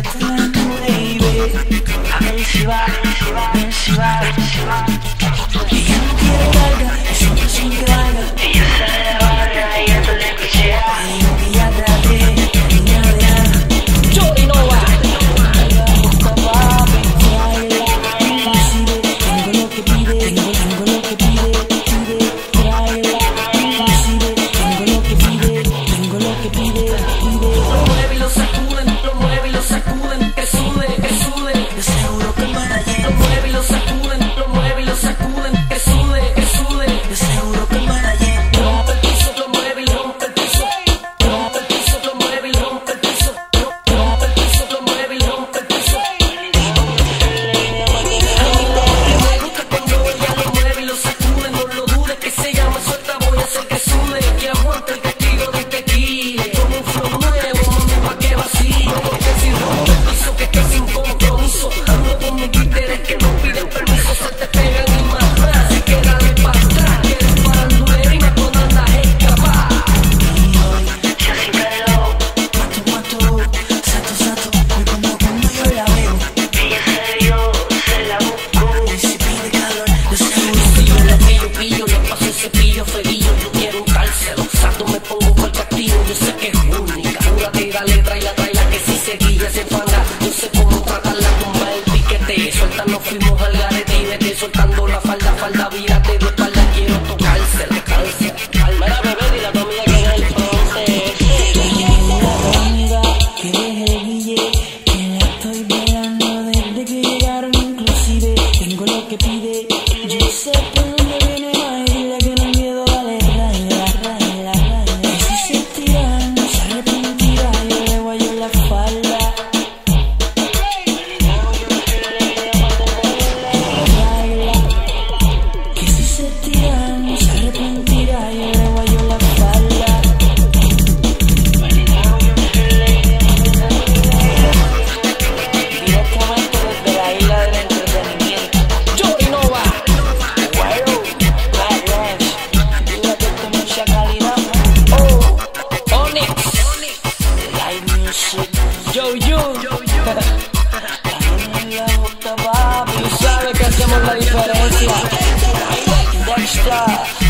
Nos fuimos al garete y vete soltando la falda, falda, vírate de espalda, quiero tocársela, cársela. Mira, bebé, dile a tu amiga que en el fronte. Que deje el guille, que la estoy velando desde que llegaron, inclusive tengo lo que pide. Yo sé por dónde viene más y dile que no hay miedo, dale, raila. Que si se tira, no se arrepentirá, yo le guayo la falda. Tú sabes que hacemos la diferencia. Dexter.